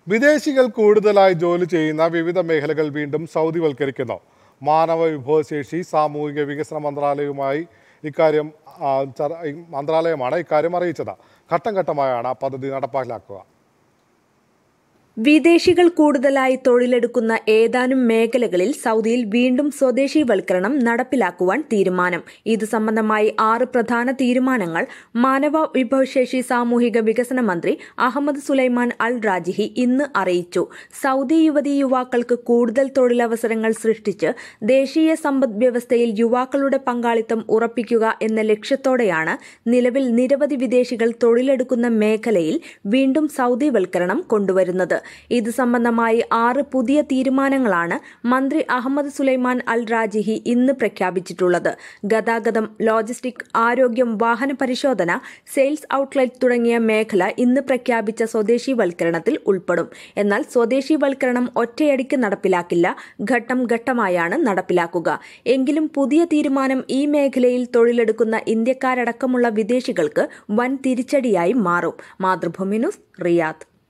വിദേശികൾ കൂടുതലായി ജോലി ചെയ്യുന്ന വിവിധ മേഖലകൾ വീണ്ടും സൗദിവൽക്കരിക്കുന്നു. മാനവ വിഭവശേഷി സാമൂഹിക വികസന മന്ത്രാലയമാണ് ഇക്കാര്യം അറിയിച്ചത്. ഘട്ടം ഘട്ടമായാണ് പദ്ധതി നടപ്പാക്കലാക്കുക. വിദേശികൾ കൂടുതലായി തൊഴിലെടുക്കുന്ന ഏതാനും മേഖലകളിൽ സൗദിയിൽ വീണ്ടും സ്വദേശീവൽക്കരണം നടപ്പിലാക്കുവാൻ തീരുമാനം. ഇത് സംബന്ധമായി 6 പ്രധാന തീരുമാനങ്ങൾ മാനവ വിഭവശേഷി സാമൂഹിക വികസന മന്ത്രി അഹമ്മദ് സുലൈമാൻ അൽ റാജിഹി ഇന്ന് അറിയിച്ചു. സൗദി യുവതീ യുവാക്കൾക്ക് കൂടുതൽ തൊഴിലവസരങ്ങൾ സൃഷ്ടിച്ച് ദേശീയ സമ്പദ് വ്യവസ്ഥയിൽ യുവാക്കളുടെ പങ്കാളിത്തം ഉറപ്പിക്കുക എന്ന ലക്ഷ്യത്തോടെയാണ് നിലവിൽ നിരവധി വിദേശികൾ തൊഴിലെടുക്കുന്ന മേഖലയിൽ വീണ്ടും സൗദിവൽക്കരണം കൊണ്ടുവരുന്നത്. ഇത് സംബന്ധമായി 6 പുതിയ തീരുമാനങ്ങളാണ് മന്ത്രി അഹമ്മദ് സുലൈമാൻ അൽ റാജിഹി ഇന്ന് പ്രഖ്യാപിച്ചിട്ടുള്ളത്. ഗതാഗതം, ലോജിസ്റ്റിക്, ആരോഗ്യം, വാഹന പരിശോധന, സെയിൽസ് ഔട്ട്ലെറ്റ് തുടങ്ങിയ മേഖല ഇന്ന് പ്രഖ്യാപിച്ച സ്വദേശീവൽക്കരണത്തിൽ ഉൾപ്പെടും. എന്നാൽ സ്വദേശീവൽക്കരണം ഒറ്റയടിക്ക് നടപ്പിലാക്കില്ല, ഘട്ടം ഘട്ടമായാണ് നടപ്പിലാക്കുക. എങ്കിലും പുതിയ തീരുമാനം ഈ മേഖലയിൽ തൊഴിലെടുക്കുന്ന ഇന്ത്യക്കാരടക്കമുള്ള വിദേശികൾക്ക് വൻ തിരിച്ചടിയായി മാറും. Mathrubhumi news, Riyadh.